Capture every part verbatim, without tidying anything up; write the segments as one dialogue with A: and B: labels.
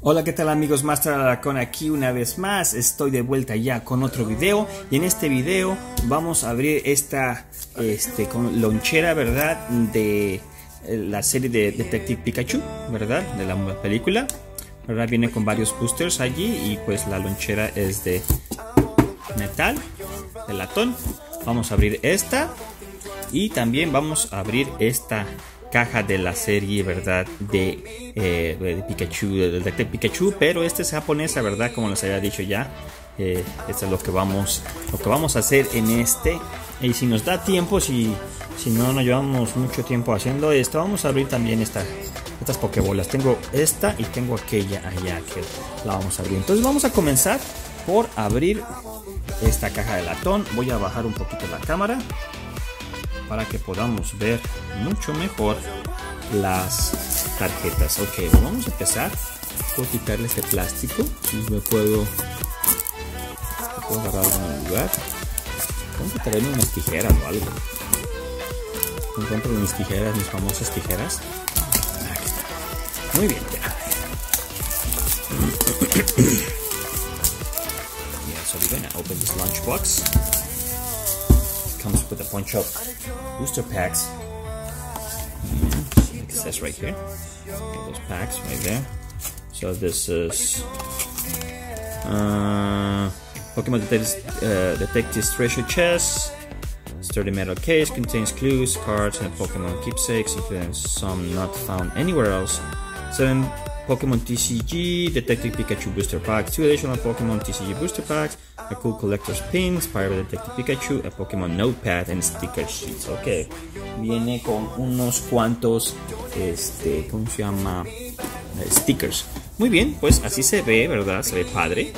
A: Hola, ¿qué tal amigos? Master Alarcón aquí una vez más. Estoy de vuelta ya con otro video. Y en este video vamos a abrir esta este, con lonchera, ¿verdad? De la serie de Detective Pikachu, ¿verdad? De la película, ¿verdad? Viene con varios boosters allí. Y pues la lonchera es de metal, de latón. Vamos a abrir esta. Y también vamos a abrir esta caja de la serie, ¿verdad? De, eh, de Pikachu, de Detective Pikachu, pero esta es japonesa, ¿verdad? Como les había dicho ya. Eh, esto es lo que vamos, lo que vamos a hacer en este. Y si nos da tiempo, si, si no nos llevamos mucho tiempo haciendo esto, vamos a abrir también esta, estas pokebolas. Tengo esta y tengo aquella allá que la vamos a abrir. Entonces vamos a comenzar por abrir esta caja de latón. Voy a bajar un poquito la cámara para que podamos ver mucho mejor las tarjetas. Ok, bueno, vamos a empezar. Puedo quitarle este plástico. Si me puedo, me puedo agarrar algún lugar. Tengo que traerme unas tijeras o algo. Encuentro mis tijeras, mis famosas tijeras. Aquí está. Muy bien, ya. Yeah, so we're gonna open this lunchbox. Comes with a bunch of booster packs. It says right here. Okay, those packs right there. So this is uh, Pokemon Detective, uh, Detective's Treasure Chest. Sturdy metal case contains clues, cards, and Pokemon keepsakes, including some not found anywhere else. Seven Pokemon T C G, Detective Pikachu Booster Packs, two additional Pokemon T C G Booster Packs, a cool collector's pin inspired by Detective Pikachu, a Pokemon Notepad, and sticker sheets. Ok, viene con unos cuantos, este, ¿cómo se llama? Eh, stickers. Muy bien, pues así se ve, ¿verdad? Se ve padre.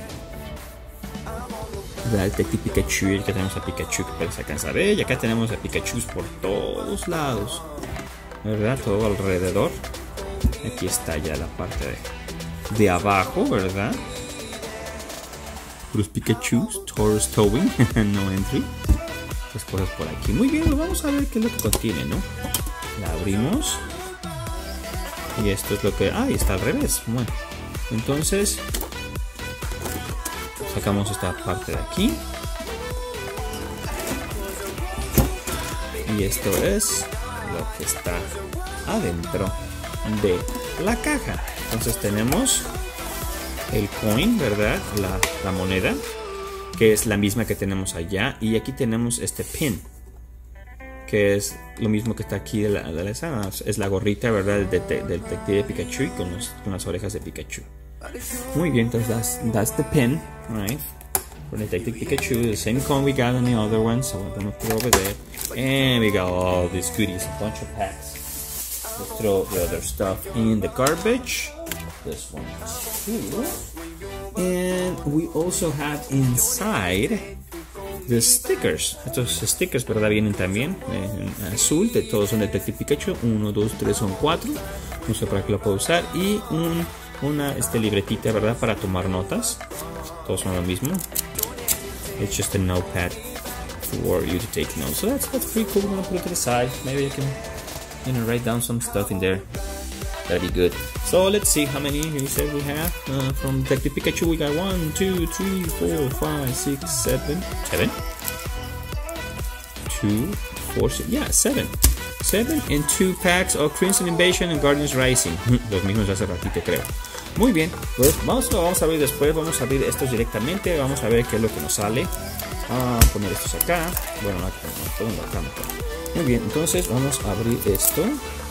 A: ¿Verdad? Detective Pikachu, y acá tenemos a Pikachu que se alcanza a ver, y acá tenemos a Pikachu por todos lados, ¿verdad? Todo alrededor. Aquí está ya la parte de, de abajo, ¿verdad? Los Pikachu, Taurus Towing, no entry. Las cosas por aquí. Muy bien, pues vamos a ver qué es lo que contiene, ¿no? La abrimos. Y esto es lo que... Ah, y está al revés. Bueno, entonces sacamos esta parte de aquí. Y esto es lo que está adentro de la caja. Entonces tenemos el coin, ¿verdad? La, la moneda, que es la misma que tenemos allá. Y aquí tenemos este pin, que es lo mismo que está aquí de la, de la, es la gorrita, ¿verdad? Del, de, del detective Pikachu con, los, con las orejas de Pikachu. Muy bien, entonces that's, that's the pin, right? For Detective Pikachu, the same coin we got on the other one, so we're gonna put it over there. And we got all these goodies, a bunch of packs. Let's throw the other stuff in the garbage. This one too. And we also have inside the stickers. Estos stickers, ¿verdad? Vienen también en azul. De todos son Detective Pikachu. Uno, dos, tres, son cuatro. No sé para qué lo puedo usar. Y un, una este, libretita, ¿verdad? Para tomar notas. Todos son lo mismo. It's just a notepad for you to take notes. So that's, that's pretty cool. I'm gonna put it to the side. Maybe I can, you know, write down some stuff in there. That'd be good. So let's see how many he said we have. Uh, from Detective Pikachu we got one, two, three, four, five, six, seven. Seven? Two, four, six, yeah, seven. Seven and two packs of Crimson Invasion and Guardians Rising. Los mismos de hace ratito, creo. Muy bien, pues vamos, lo vamos a abrir después. Vamos a abrir estos directamente. Vamos a ver qué es lo que nos sale. A poner estos acá. Bueno, no, no, no, acá, acá. Muy bien, entonces vamos a abrir esto.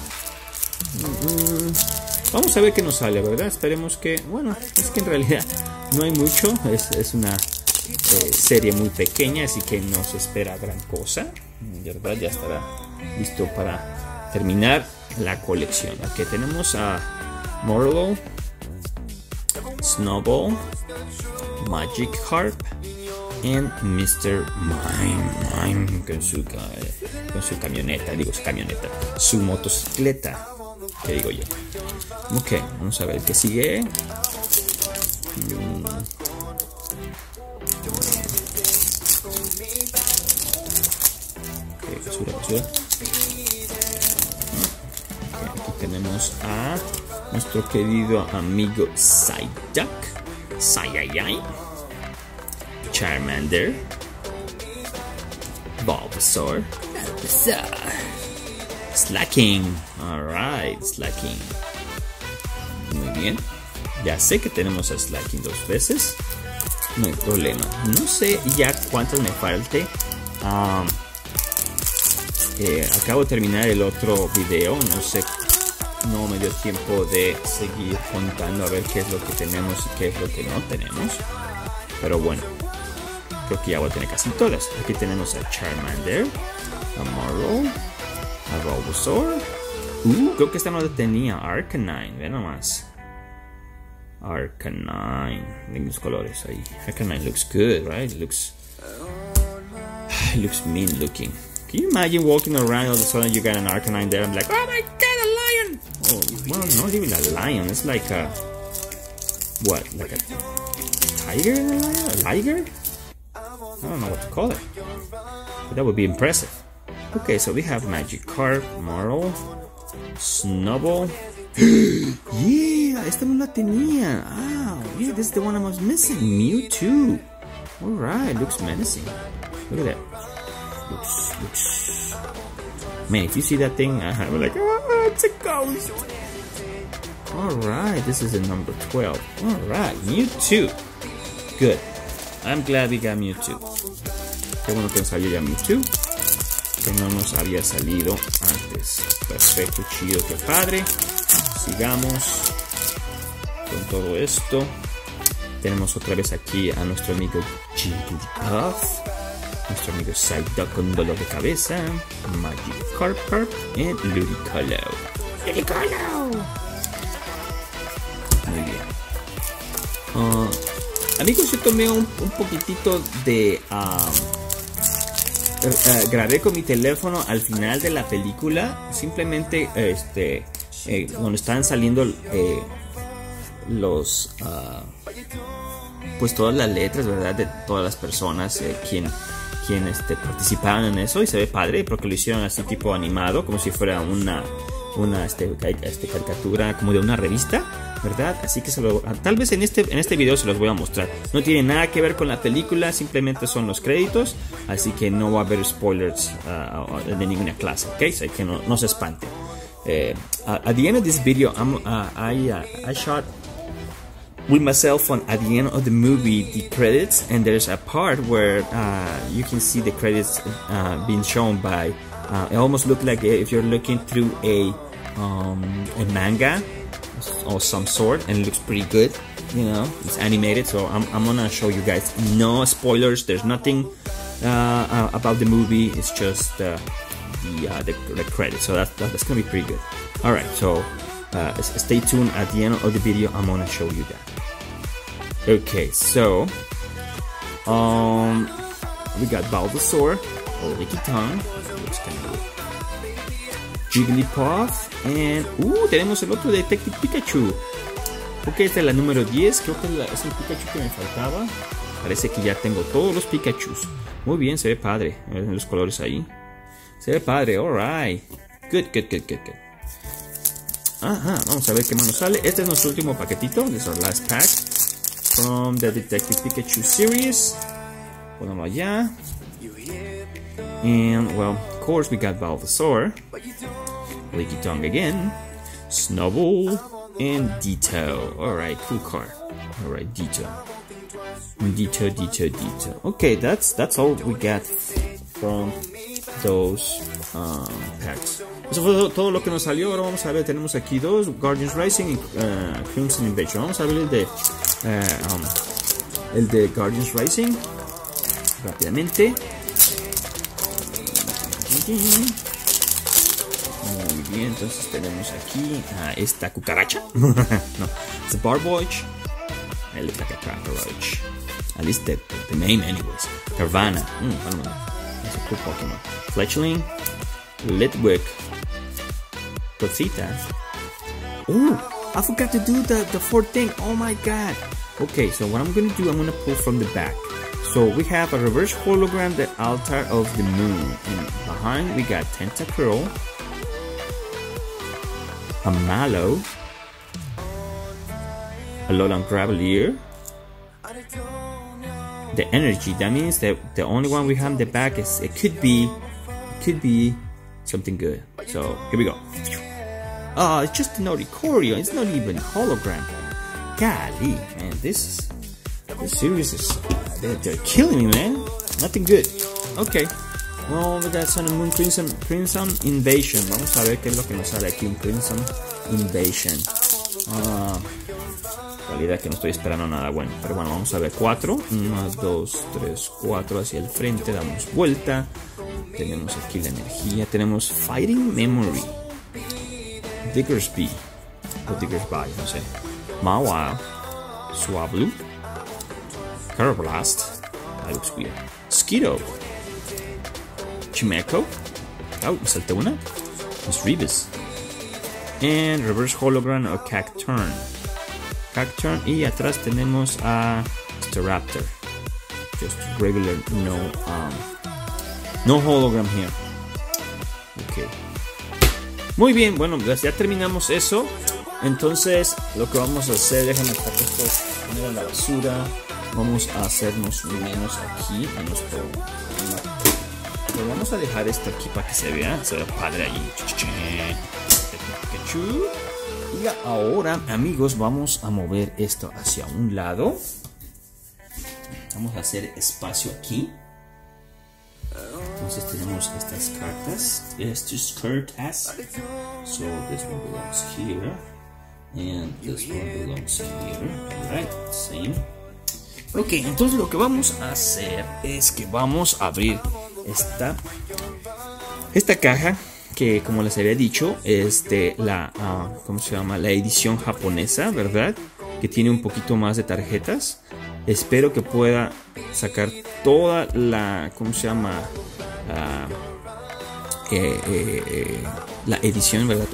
A: Vamos a ver qué nos sale, ¿verdad? Esperemos que... Bueno, es que en realidad no hay mucho. Es, es una eh, serie muy pequeña, así que no se espera gran cosa, ¿verdad? Ya estará listo para terminar la colección. Aquí tenemos a Morlo, Snowball, Magikarp and mister Mime, Mime con su, con su camioneta, digo su camioneta, su motocicleta. ¿Qué digo yo? Ok, vamos a ver qué sigue. Mm. Ok, basura, basura. Okay, aquí tenemos a nuestro querido amigo Psyduck, Psy-Ai-Ai, Charmander, Bulbasaur, Bulbasaur, Slaking, alright, Slaking. Muy bien, ya sé que tenemos a Slaking dos veces, no hay problema. No sé ya cuántas me falte. Um, eh, acabo de terminar el otro video, no sé, no me dio tiempo de seguir contando a ver qué es lo que tenemos y qué es lo que no tenemos. Pero bueno, creo que ya voy a tener casi todas. Aquí tenemos a Charmander, a Marlow, a Bulbasaur. Uh, creo que esta no la tenía. Arcanine, ve nomás. Arcanine. Ven los colores ahí. Arcanine looks good, right? It looks, it looks mean looking. Can you imagine walking around all of a sudden you got an Arcanine there? I'm like, oh my god, a lion! Oh, well, not even a lion. It's like a, what? Like a tiger? A liger? I don't know what to call it. But that would be impressive. Okay, so we have Magikarp, Marl, Snubbull. Yeah, esta no la tenía. Ah, yeah, this is the one I was missing. Mewtwo. Alright, looks menacing. Look at that. Looks, looks. Man, if you see that thing, uh, I'm like, oh, it's a ghost. Alright, this is a number twelve. Alright, Mewtwo. Good. I'm glad we got Mewtwo. Qué bueno que nos salió ya Mewtwo, que no nos había salido antes. Perfecto, chido, qué padre. Sigamos con todo esto. Tenemos otra vez aquí a nuestro amigo Jigglypuff, nuestro amigo Psyduck con dolor de cabeza, Magikarp y Ludicolo. Ludicolo. Muy bien. Uh, amigos, yo tomé un, un poquitito de... Uh, uh, grabé con mi teléfono al final de la película. Simplemente, este... Eh, cuando están saliendo eh, los... Uh, pues todas las letras, ¿verdad? De todas las personas eh, quien, quien este, participaron en eso. Y se ve padre porque lo hicieron así tipo animado, como si fuera una... una este, este, caricatura como de una revista, ¿verdad? Así que se lo, tal vez en este, en este video se los voy a mostrar. No tiene nada que ver con la película, simplemente son los créditos, así que no va a haber spoilers uh, de ninguna clase, ¿ok? Así que no, no se espanten. Uh, at the end of this video, I'm, uh, I, uh, I shot with my cell phone at the end of the movie the credits, and there's a part where uh, you can see the credits uh, being shown by Uh, it almost looks like if you're looking through a um, a manga or some sort, and it looks pretty good. You know, it's animated, so I'm, I'm gonna show you guys. No spoilers. There's nothing uh, uh, about the movie. It's just uh, the, uh, the the credits. So that's that's gonna be pretty good. All right, so uh, stay tuned. At the end of the video, I'm gonna show you that. Okay, so um, we got Bulbasaur, Lickitung. Jigglypuff, and uh, tenemos el otro Detective Pikachu. Creo que esta es la número diez. Creo que es, la, es el Pikachu que me faltaba. Parece que ya tengo todos los Pikachus. Muy bien, se ve padre. Miren los colores ahí. Se ve padre, alright. Good, good, good, good, good. Ajá, vamos a ver qué más nos sale. Este es nuestro último paquetito. This is our last pack from the Detective Pikachu series. Ponemos allá. And, well, of course, we got Bulbasaur, Lickitung again, Snubbull, and Ditto. Alright, cool card. Alright, Ditto. Ditto, Ditto, Ditto. Okay, that's that's all we got from those um, packs. Eso fue todo lo que nos salió. Ahora vamos a ver, tenemos aquí dos, Guardians Rising y uh, Crimson Invasion. Vamos a ver el de, uh, um, el de Guardians Rising rápidamente. Muy bien, entonces tenemos aquí a esta cucaracha. No, it's a Barboach. It looks like a cockroach. At least the, the name, anyways. Carvanha. Mm, I don't know. That's a cool Pokemon. Fletchling, Litwick, Cosita. Oh, I forgot to do the, the fourth thing. Oh my god. Okay, so what I'm gonna do, I'm gonna pull from the back. So we have a reverse hologram, the altar of the moon, and behind we got Tentacruel, a Mallow, Alolan Gravelier. The energy, that means that the only one we have in the back is, it could be, it could be something good. So, here we go. Oh, it's just an Oricorio, it's not even hologram. Golly, man, this, this series is, they're, they're killing me, man. Nothing good. Okay. Well, we got Sun and Moon Crimson, Crimson Invasion. Vamos a ver qué es lo que nos sale aquí en Crimson Invasion. Ah, realidad que no estoy esperando nada bueno. Pero bueno, vamos a ver. cuatro. uno, dos, tres, cuatro hacia el frente. Damos vuelta. Tenemos aquí la energía. Tenemos Fighting Memory. Diggersby. O Diggersby, no sé. Mawile. Swablu. Karrablast. That looks weird. Skiddo. Chimeco. Oh, me salté una. Es Rebus. And Reverse Hologram o Cacturn. Cacturn. Y atrás tenemos a Staraptor. Just regular, no, um, no hologram here. Ok. Muy bien, bueno, ya terminamos eso. Entonces, lo que vamos a hacer, déjenme sacar esto, poner en la basura. Vamos a hacernos menos aquí a nuestro. Pero vamos a dejar esto aquí para que se vea, se vea padre allí. Y ahora, amigos, vamos a mover esto hacia un lado. Vamos a hacer espacio aquí. Entonces tenemos estas cartas, estas cartas. So this one belongs here, and this one belongs here. Alright, same. Ok, entonces lo que vamos a hacer es que vamos a abrir esta, esta caja que, como les había dicho, es de la, uh, ¿cómo se llama? La edición japonesa, ¿verdad? Que tiene un poquito más de tarjetas. Espero que pueda sacar toda la, ¿cómo se llama? Uh, eh, eh, eh, la edición, ¿verdad?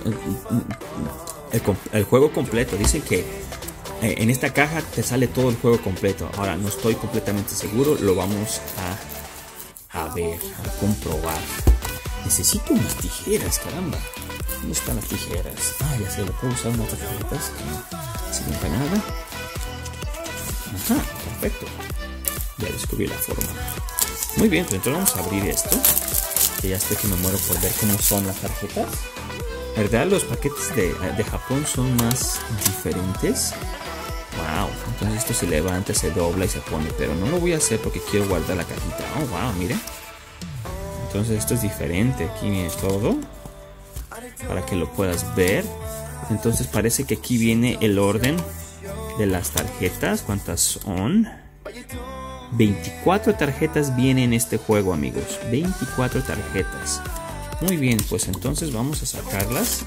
A: El, el, el juego completo. Dicen que eh, en esta caja te sale todo el juego completo. Ahora no estoy completamente seguro. Lo vamos a, a ver, a comprobar. Necesito unas tijeras, caramba. ¿Dónde están las tijeras? Ah, ya sé, le puedo usar unas tijeras que no sirven para nada. Ajá, perfecto. Ya descubrí la forma. Muy bien, pues entonces vamos a abrir esto. Que ya estoy que me muero por ver cómo son las tarjetas. ¿Verdad? Los paquetes de, de Japón son más diferentes. Wow, entonces esto se levanta, se dobla y se pone. Pero no lo voy a hacer porque quiero guardar la cajita. Oh, wow, miren. Entonces esto es diferente. Aquí viene todo. Para que lo puedas ver. Entonces parece que aquí viene el orden de las tarjetas. ¿Cuántas son? veinticuatro tarjetas vienen en este juego, amigos. veinticuatro tarjetas. Muy bien, pues entonces vamos a sacarlas.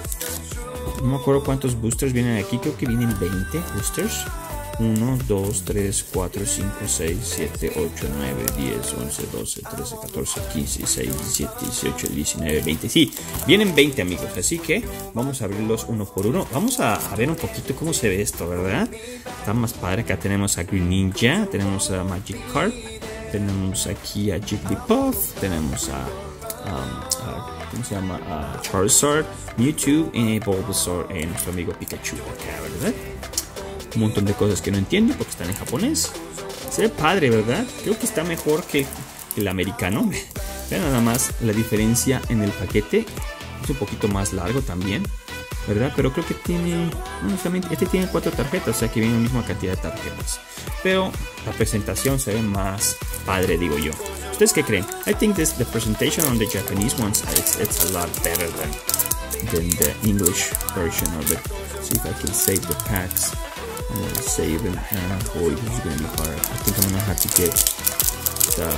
A: No me acuerdo cuántos boosters vienen aquí. Creo que vienen veinte boosters. uno, dos, tres, cuatro, cinco, seis, siete, ocho, nueve, diez, once, doce, trece, catorce, quince, dieciséis, diecisiete, dieciocho, diecinueve, veinte. Sí, vienen veinte, amigos. Así que vamos a abrirlos uno por uno. Vamos a, a ver un poquito cómo se ve esto, ¿verdad? Está más padre. Acá tenemos a Greninja, tenemos a Magikarp, tenemos aquí a Jigglypuff, tenemos a, um, a ¿cómo se llama? A Charizard, Mewtwo y Bulbasaur, eh, nuestro amigo Pikachu acá, ¿verdad? Un montón de cosas que no entiendo porque están en japonés. Se ve padre, ¿verdad? Creo que está mejor que el americano. Vean nada más la diferencia en el paquete. Es un poquito más largo también, ¿verdad? Pero creo que tiene... Honestamente, este tiene cuatro tarjetas, o sea que viene la misma cantidad de tarjetas. Pero la presentación se ve más padre, digo yo. ¿Ustedes qué creen? I think this, the presentation on the Japanese ones, it's, it's a lot better than, than the English version of it. See if I can save the packs. I'm gonna save them. Ah, boy, this is gonna be hard. I think I'm gonna have to get the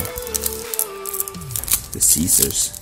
A: the scissors.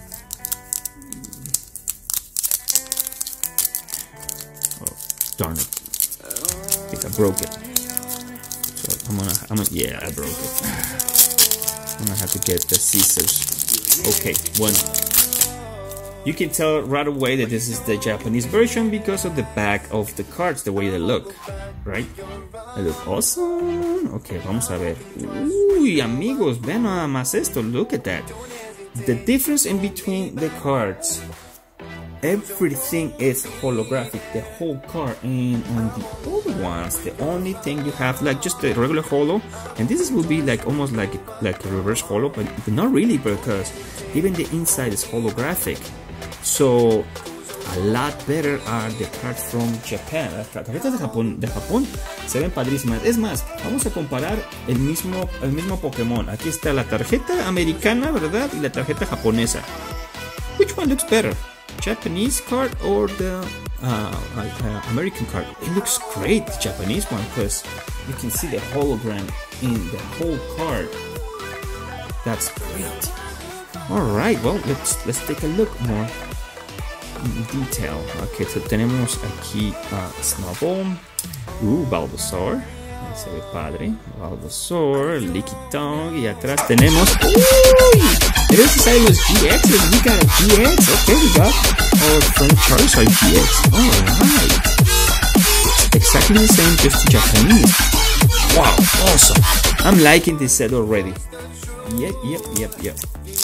A: Oh, darn it! I think I broke it. So I'm gonna, I'm gonna, yeah, I broke it. I'm gonna have to get the scissors. Okay, one. You can tell right away that this is the Japanese version because of the back of the cards, the way they look, right? They look awesome. Okay, vamos a ver. Uy, amigos, vean nada más esto. Look at that. The difference in between the cards. everything is holographic, the whole car. And on the other ones, the only thing you have like just the regular holo, and this will be like almost like like a reverse holo, but, but not really, because even the inside is holographic. So a lot better are the cards from Japan. Las tarjetas de Japón, de Japón se ven padrísimas. Es más, vamos a comparar el mismo, el mismo Pokémon. Aquí está la tarjeta americana, ¿verdad? Y la tarjeta japonesa. Which one looks better? Japanese card or the uh, uh, American card? It looks great, the Japanese one, because you can see the hologram in the whole card. That's great. All right, well, let's let's take a look more in detail. Okay, so tenemos aquí a uh, Snubbull, uh, Bulbasaur, ahí se ve padre, Bulbasaur, Lickitung, y atrás tenemos, uy, it is decided was G X's, we got a G X, okay, we got our friend Charizard G X, alright, exactly the same, just Japanese. Wow, awesome, I'm liking this set already. Yep, yep, yep, yep.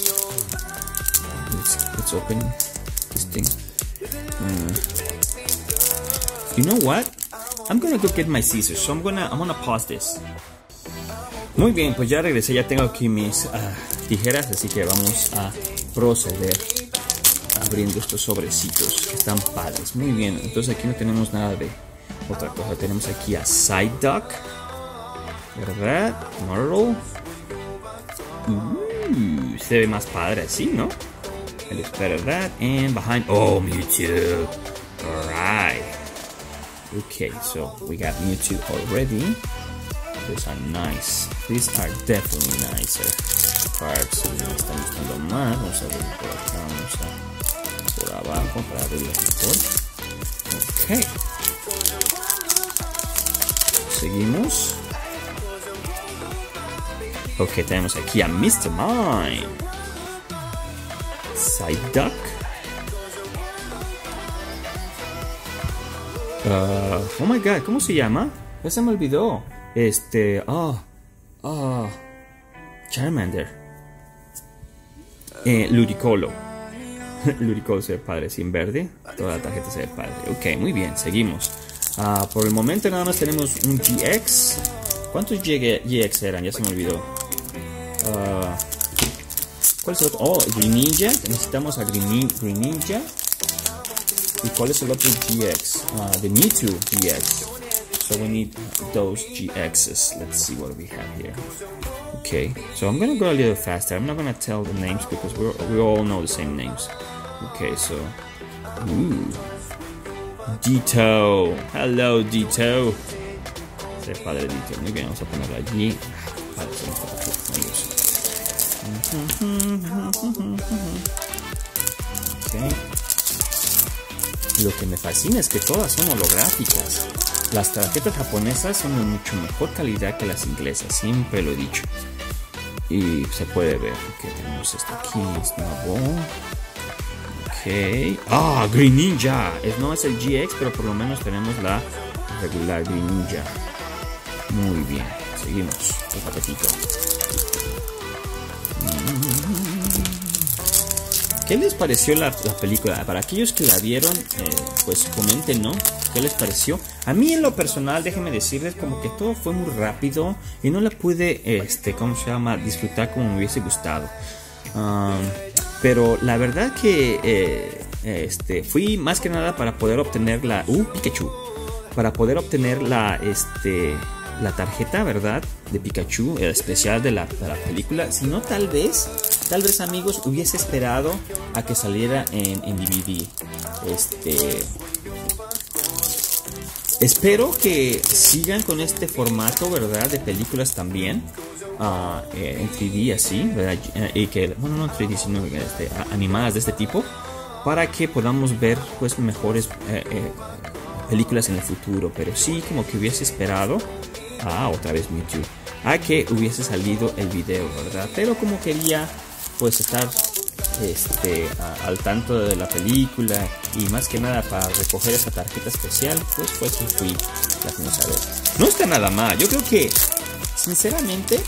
A: Let's, let's open this thing. Mm. You know what? I'm gonna go get my scissors, so I'm gonna, I'm gonna pause this. Muy bien, pues ya regresé, ya tengo aquí mis uh, tijeras, así que vamos a proceder abriendo estos sobrecitos que están padres. Muy bien, entonces aquí no tenemos nada de otra cosa. Tenemos aquí a Psyduck, ¿verdad? Myrtle. Uh, se ve más padre así, ¿no? It looks better that. And behind, oh, Mewtwo. Alright. Okay, so we got Mewtwo already. These are nice. These are definitely nicer cards. Si me están gustando más, vamos a ver por acá, vamos a por abajo para abrirlo mejor. Ok. Seguimos. Ok, tenemos aquí a mister Mime. Psyduck. Uh, oh my god, ¿cómo se llama? Ya se me olvidó. Este, ah, oh, ah, oh, Charmander. Eh, Ludicolo. Ludicolo se ve padre, sin verde. Toda la tarjeta se ve padre. Ok, muy bien, seguimos. Uh, por el momento nada más tenemos un G X. ¿Cuántos G X eran? Ya se me olvidó. Uh, ¿Cuál es el otro? Oh, Greninja. Necesitamos a Greninja. ¿Y cuál es el otro G X? Uh, the Mewtwo G X. So we need those G Xs. Let's see what we have here. Okay, so I'm gonna go a little faster. I'm not gonna tell the names because we we all know the same names. Okay, so ooh, Ditto. Hello, Ditto. Se padre Ditto. Muy bien, vamos a ponerlo allí. Vale, se okay. Lo que me fascina es que todas son holográficas. Las tarjetas japonesas son de mucho mejor calidad que las inglesas, siempre lo he dicho. Y se puede ver que tenemos esto aquí, Snubbull. Ok. Ah, Greninja. Es, no es el G X, pero por lo menos tenemos la regular Greninja. Muy bien. Seguimos. El paquetito. ¿Qué les pareció la, la película? Para aquellos que la vieron, eh, pues comenten, ¿no? ¿Qué les pareció? A mí en lo personal, déjenme decirles, como que todo fue muy rápido y no la pude, este, ¿cómo se llama? Disfrutar como me hubiese gustado. Um, pero la verdad que eh, este, fui más que nada para poder obtener la... Uh, Pikachu. Para poder obtener la, este, la tarjeta, ¿verdad? De Pikachu, el especial de la, de la película. Si no, tal vez... Tal vez, amigos, hubiese esperado a que saliera en, en D V D. Este... Espero que sigan con este formato, ¿verdad? De películas también. Uh, eh, en tres D así, ¿verdad? Y que, bueno, no en tres D, sino este, animadas de este tipo. Para que podamos ver, pues, mejores eh, eh, películas en el futuro. Pero sí, como que hubiese esperado. Ah, otra vez Mewtwo. A que hubiese salido el video, ¿verdad? Pero como quería... pues estar este, a, al tanto de la película y más que nada para recoger esa tarjeta especial, pues pues fui la que no sabe. No está nada mal, yo creo que sinceramente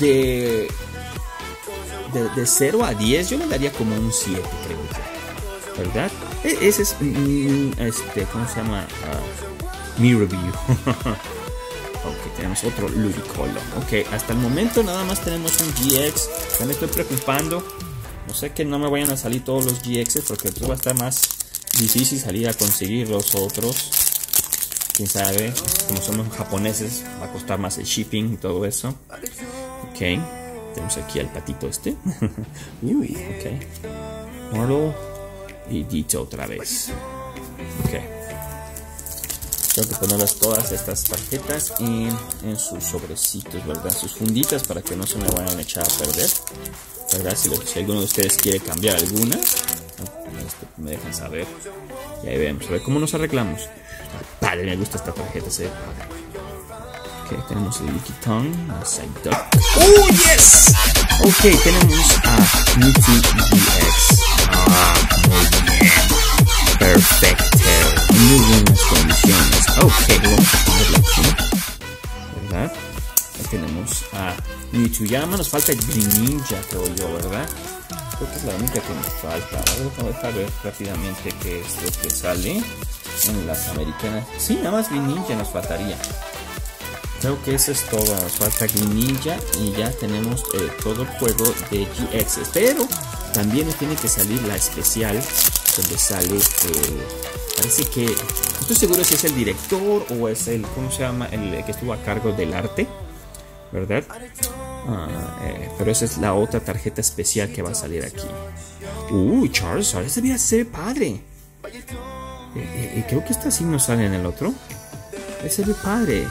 A: de, de, de cero a diez yo le daría como un siete, creo yo. ¿verdad? E ese es, mm, este, ¿cómo se llama? Uh, mi review. Ok, tenemos otro Ludicolo. Ok, hasta el momento nada más tenemos un G X. Ya me estoy preocupando. No sé que no me vayan a salir todos los G Xs, porque entonces va a estar más difícil salir a conseguir los otros. Quién sabe, como somos japoneses, va a costar más el shipping y todo eso. Ok, tenemos aquí al patito este. Uy, ok. Mortal y Ditto otra vez. Ok. Tengo que ponerlas todas estas tarjetas en, en sus sobrecitos, ¿verdad? Sus funditas para que no se me vayan a echar a perder, ¿verdad? Si, si alguno de ustedes quiere cambiar alguna, este, me dejan saber. Y ahí vemos, a ver cómo nos arreglamos. Padre, me gusta esta tarjeta, se ve padre. Ok, tenemos el Licky Tongue, a Psyduck. ¡Oh, yes! Ok, tenemos a Mewtwo G X. Ah, muy bien. Perfecto. Muy buenas condiciones. Ok, vamos a ponerlo aquí, ¿verdad? Ahí tenemos a Mewtwo. Ya nos falta Greninja, creo yo, ¿verdad? Creo que es la única que nos falta. Vamos a ver rápidamente qué es lo que sale en las americanas. Sí, nada más Greninja nos faltaría. Creo que eso es todo. Nos falta Greninja y ya tenemos eh, todo el juego de G X. Pero también nos tiene que salir la especial donde sale, eh, parece que, no estoy seguro si es el director o es el, ¿cómo se llama? El que estuvo a cargo del arte, ¿verdad? Ah, eh, pero esa es la otra tarjeta especial que va a salir aquí. Uy, Charizard, ese debe ser padre. Eh, eh, creo que esta sí no sale en el otro. Ese ve padre.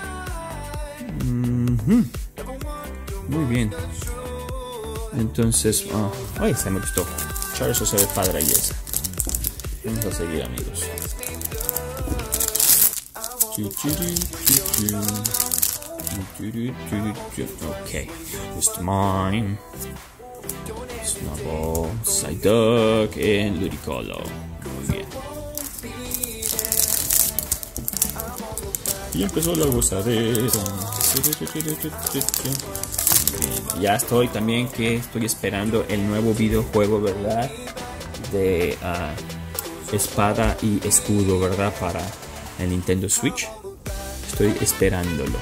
A: Mm-hmm. Muy bien. Entonces, oh, ay, se me gustó. Charizard se ve padre y esa. Vamos a seguir, amigos. Ok, it's mine. Snubbull, Psyduck y Ludicolo. Muy bien. Y empezó la gozadera. Bien. Ya estoy también que estoy esperando el nuevo videojuego, ¿verdad? De uh, espada y escudo, ¿verdad? Para el Nintendo Switch. Estoy esperándolo.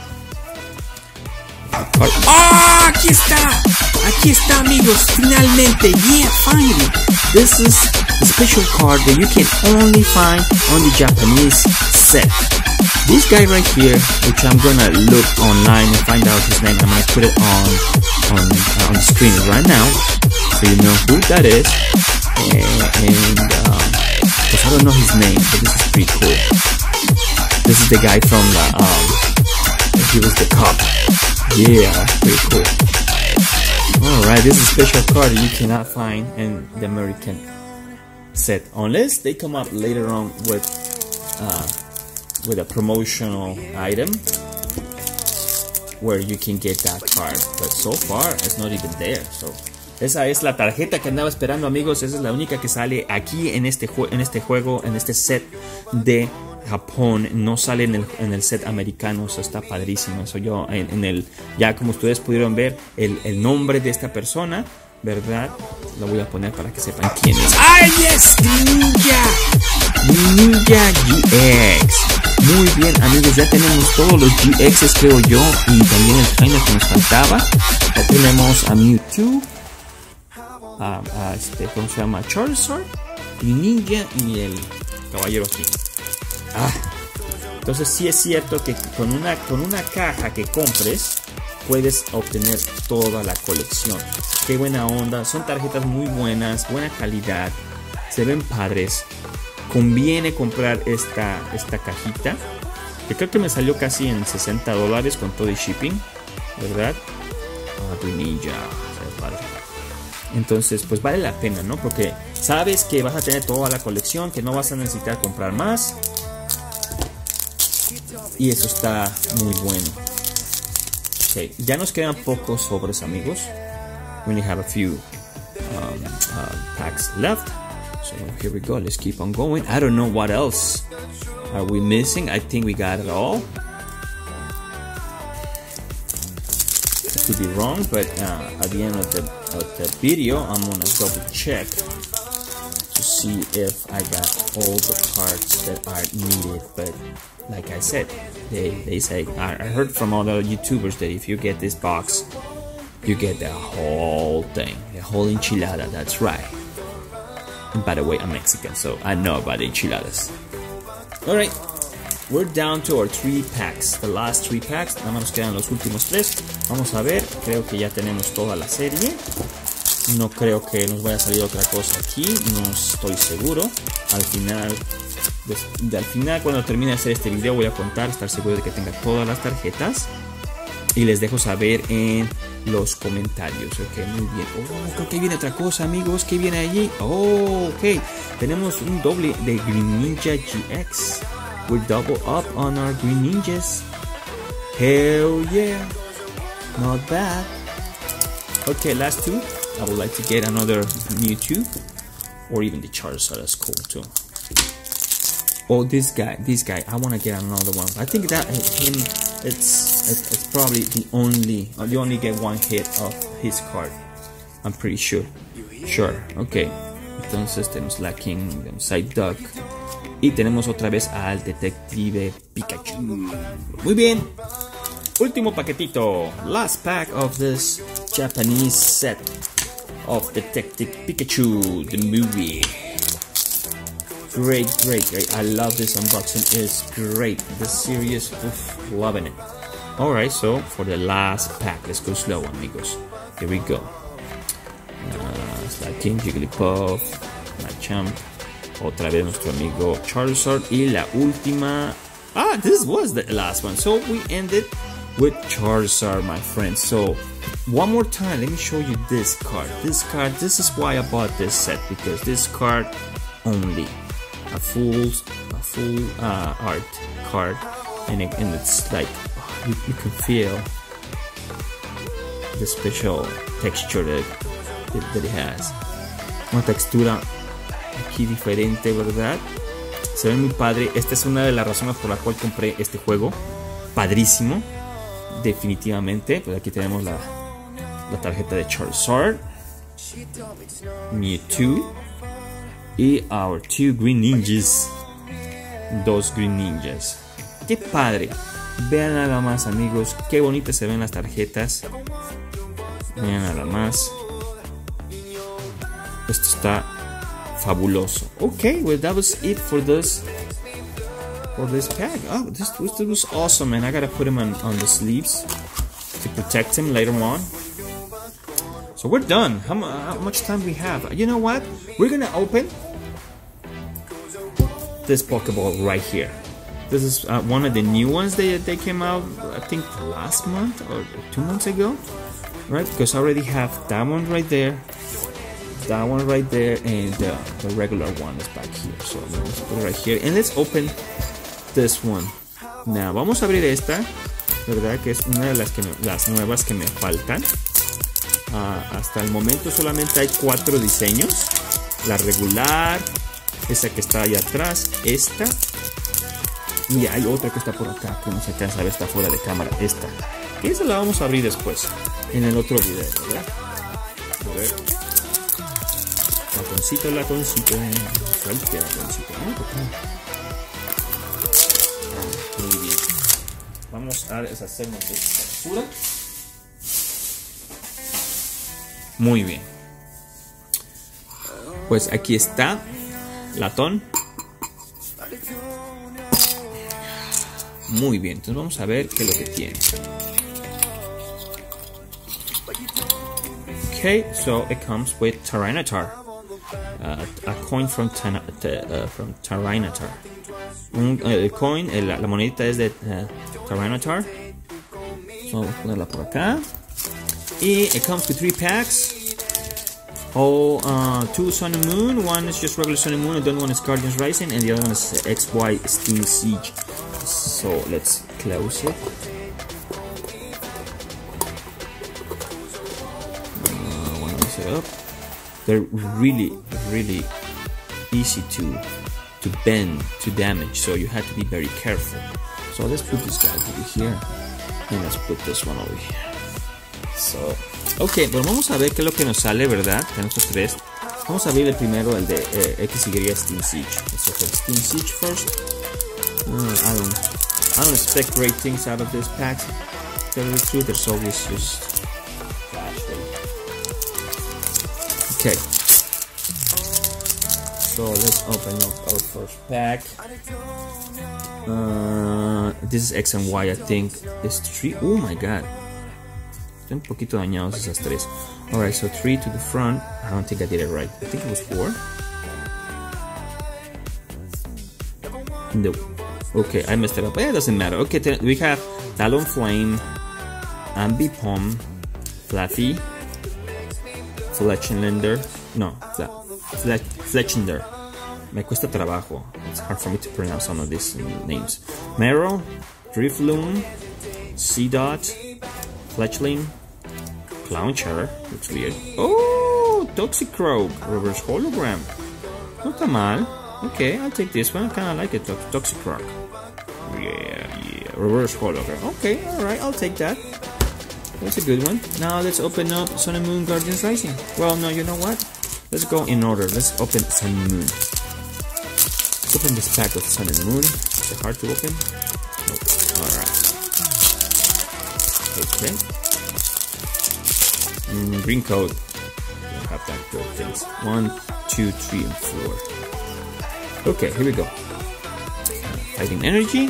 A: ¡Ah! ¡Aquí está! Aquí está, amigos. Finalmente. Yeah, finally. This is a special card that you can only find on the Japanese set. This guy right here, which I'm gonna look online and find out his name. I'm gonna put it on on, uh, on the screen right now, so you know who that is. And, and um, because I don't know his name, but this is pretty cool. This is the guy from the, um, he was the cop. Yeah, that's pretty cool. Alright, this is a special card that you cannot find in the American set, unless they come up later on with, uh, with a promotional item where you can get that card, but so far it's not even there. So esa es la tarjeta que andaba esperando, amigos. Esa es la única que sale aquí en este, en este juego, en este set de Japón. No sale en el, en el set americano. Eso está padrísimo. Eso yo en, en el, ya como ustedes pudieron ver el, el nombre de esta persona, ¿verdad? Lo voy a poner para que sepan quién es. ¡Ay, yes! Ninja Ninja G X. Muy bien, amigos, ya tenemos todos los G Xs, creo yo, y también el trainer que nos faltaba. Ya tenemos a Mewtwo, a, a este, ¿cómo se llama? Charizard, y Ninja y el caballero aquí. Ah, entonces sí es cierto que con una, con una caja que compres puedes obtener toda la colección. Qué buena onda, son tarjetas muy buenas, buena calidad, se ven padres. Conviene comprar esta, esta cajita, que creo que me salió casi en sesenta dólares con todo el shipping, ¿verdad? Ah, tu ninja, padre. Entonces pues vale la pena, ¿no? Porque sabes que vas a tener toda la colección, que no vas a necesitar comprar más, y eso está muy bueno. Okay, ya nos quedan pocos sobres, amigos. We only have a few um, uh, packs left. So here we go, let's keep on going. I don't know what else are we missing. I think we got it all. I could be wrong, but uh, at the end of the, of the video, I'm gonna double check to see see if I got all the cards that are needed. But like I said, they, they say, I heard from other YouTubers that if you get this box, you get the whole thing, the whole enchilada. That's right. And by the way, I'm Mexican, so I know about enchiladas. Alright, we're down to our three packs, the last three packs. Nada más nos quedan los últimos tres. Vamos a ver, creo que ya tenemos toda la serie. No creo que nos vaya a salir otra cosa aquí, no estoy seguro. Al final, de, al final cuando termine de hacer este video voy a contar, estar seguro de que tenga todas las tarjetas. Y les dejo saber en los comentarios. Ok, muy bien. Oh, creo que viene otra cosa, amigos. ¿Qué viene allí? Oh, ok. Tenemos un doble de Greninja G X. We're double up on our Greninjas. Hell yeah. Not bad. Okay, last two. I would like to get another Mewtwo. Or even the Charizard. That's cool too. Oh, this guy. This guy. I want to get another one. I think that him... It's, it's it's probably the only, you only get one hit of his card. I'm pretty sure. Sure, ok. Entonces tenemos la King, Psyduck. Y tenemos otra vez al Detective Pikachu. Muy bien. Último paquetito. Last pack of this Japanese set of Detective Pikachu, the movie. Great, great, great. I love this unboxing. It's great. The series, oof, loving it. Alright, so for the last pack, let's go slow, amigos. Here we go. Uh, Slaking, Jigglypuff, Machamp. Otra vez nuestro amigo Charizard. Y la última. Ah, this was the last one. So we ended with Charizard, my friends. So one more time, let me show you this card. This card, this is why I bought this set, because this card only. A full, a full uh, art card, and, it, and it's like oh, you, you can feel the special texture that, that, that it has. Una textura aquí diferente, ¿verdad? Se ve muy padre. Esta es una de las razones por la cual compré este juego. Padrísimo, definitivamente. Pues aquí tenemos la, la tarjeta de Charizard, Mewtwo. Y our two Greninjas. Dos Greninjas. Qué padre. Vean nada más, amigos. Qué bonitas se ven las tarjetas. Vean nada más. Esto está fabuloso. Okay, well that was it for this for this pack. Oh, this, this was awesome, man. I gotta put him on, on the sleeves to protect him later on. So we're done. How, how much time we have? You know what? We're gonna open this Pokeball right here. This is uh, one of the new ones that they came out, I think last month or two months ago, right? Because I already have that one right there, that one right there, and uh, the regular one is back here. So let's put it right here, and let's open this one. Now vamos a abrir esta, verdad que es una de las que me, las nuevas que me faltan. Uh, hasta el momento solamente hay cuatro diseños. La regular, esa que está allá atrás, esta. Y hay otra que está por acá, que no se alcanza a ver, está fuera de cámara, esta. Que esa la vamos a abrir después, en el otro video, ¿verdad? A ver. Latoncito, latoncito. Suelte, latoncito. Muy bien. Vamos a deshacernos de esta basura. Muy bien. Pues aquí está latón. Muy bien, entonces vamos a ver qué es lo que tiene. Okay, so it comes with Tyranitar, uh, a coin from, uh, from Tyranitar. Un, uh, el coin, el, la monedita es de uh, Tyranitar. So vamos a ponerla por acá. Y it comes with three packs. Oh, uh, two Sun and Moon. One is just regular Sun and Moon, and the other one is Guardians Rising, and the other one is X Y Steam Siege. So let's close it. Uh, want to mix it up. They're really, really easy to to bend, to damage, so you have to be very careful. So let's put this guy over here, and let's put this one over here. So, ok, pues vamos a ver qué es lo que nos sale, ¿verdad? Tenemos tres. Vamos a abrir el primero, el de eh, X Y Steam Siege. So for Steam Siege first. Uh, I don't, I don't expect great things out of this pack. To tell the truth, there's always just trash. Okay. So let's open up our first pack. Uh, this is X and Y, I think. It's three. Oh my god. Están un poquito dañados esas tres. Alright, so three to the front. I don't think I did it right. I think it was four. No. Okay, I messed it up. It doesn't matter. Okay, we have Talonflame, Ambipom, Fluffy, Fletchlander. No, Flet Fletchlander. Me cuesta trabajo. It's hard for me to pronounce some of these names. Meryl, Drifloon, Seedot, Fletchling, Clowncher, looks weird. Oh, Toxicroak, reverse hologram. No está mal. Okay, I'll take this one. I kinda like it, Toxicroak. Yeah, yeah, reverse hologram. Okay, alright, I'll take that. That's a good one. Now let's open up Sun and Moon Guardians Rising. Well, no, you know what? Let's go in order. Let's open Sun and Moon. Let's open this pack of Sun and Moon. Is it hard to open? Nope. Alright. Okay. Mm, green code. Don't have that good things. One, two, three, and four. Okay, here we go. Fighting Energy.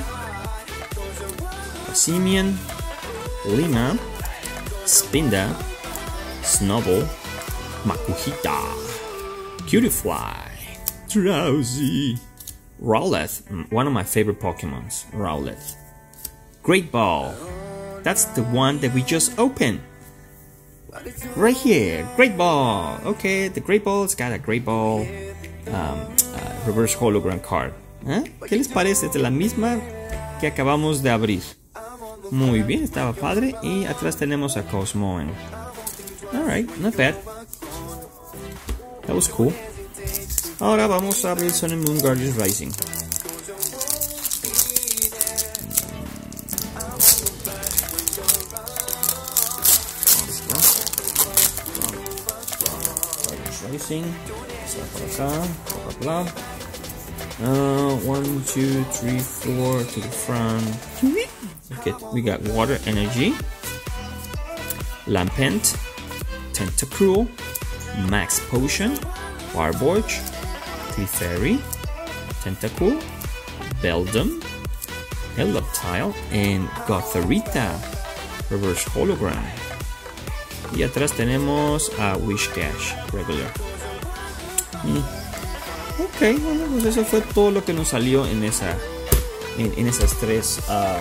A: Simeon. Lima. Spinda. Snubble. Makuhita. Cutiefly. Drowsy. Rowlet. One of my favorite Pokemons. Rowlet. Great Ball. That's the one that we just opened. Right here. Great Ball. Okay, the Great Ball's got a Great Ball um, uh, reverse hologram card. ¿Eh? ¿Qué les parece? Es la misma que acabamos de abrir. Muy bien, estaba padre. Y atrás tenemos a Cosmoem. Alright, not bad. That was cool. Ahora vamos a abrir Sun and Moon Guardians Rising. Rising. Está por acá. Bla, bla, bla. Uh, one, two, three, four to the front. Okay, we got Water Energy, Lampent, Tentacruel, Max Potion, Warborge, Clefairy, Tentacool, Beldum, Eloptile, and Gothorita, Reverse Hologram. Y atrás tenemos a Whiscash Regular. Y, ok, bueno, pues eso fue todo lo que nos salió en esa, en, en esas tres uh,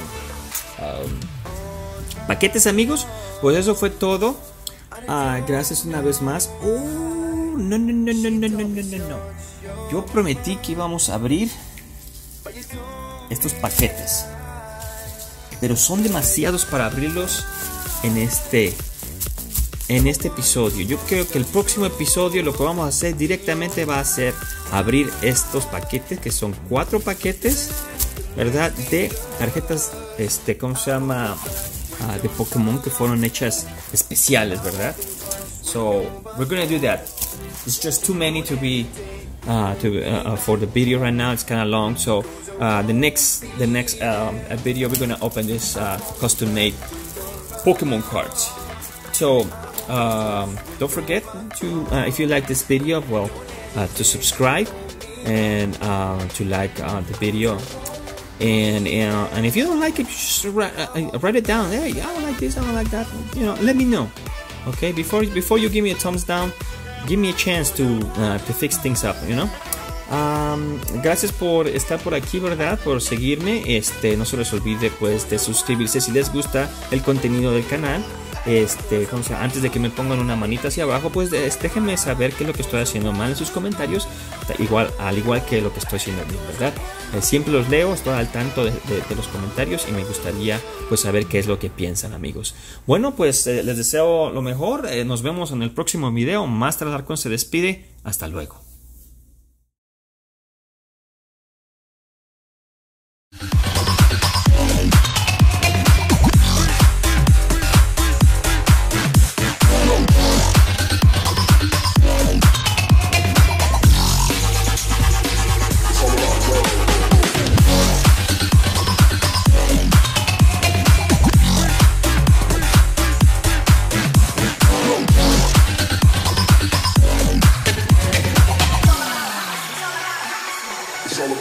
A: um, paquetes, amigos. Pues eso fue todo. Uh, gracias una vez más. Oh, no, no, no, no, no, no, no, no, no. Yo prometí que íbamos a abrir estos paquetes, pero son demasiados para abrirlos en este en este episodio. Yo creo que el próximo episodio lo que vamos a hacer directamente va a ser abrir estos paquetes, que son cuatro paquetes, ¿verdad? De tarjetas, este, ¿cómo se llama? Uh, de Pokémon que fueron hechas especiales, ¿verdad? So we're gonna do that. It's just too many to be uh, to uh, for the video right now. It's kind of long, so uh, the next the next um, video we're gonna open this uh, custom made Pokemon cards. So um, don't forget to uh, if you like this video, well, uh, to subscribe and uh, to like uh, the video. And uh, and if you don't like it, just write, uh, write it down. Hey, I don't like this, I don't like that. You know, let me know. Okay, before before you give me a thumbs down, give me a chance to uh, to fix things up. You know. Um, gracias por estar por aquí, verdad, por seguirme. Este, no se les olvide pues de suscribirse si les gusta el contenido del canal. Este, ¿cómo se llama? Antes de que me pongan una manita hacia abajo, pues déjenme saber qué es lo que estoy haciendo mal en sus comentarios, igual, al igual que lo que estoy haciendo bien, ¿verdad? Eh, siempre los leo, estoy al tanto de, de, de los comentarios y me gustaría pues saber qué es lo que piensan, amigos. Bueno, pues eh, les deseo lo mejor, eh, nos vemos en el próximo video. Master Darkon se despide, hasta luego.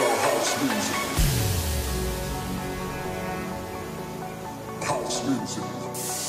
B: about house music. House music.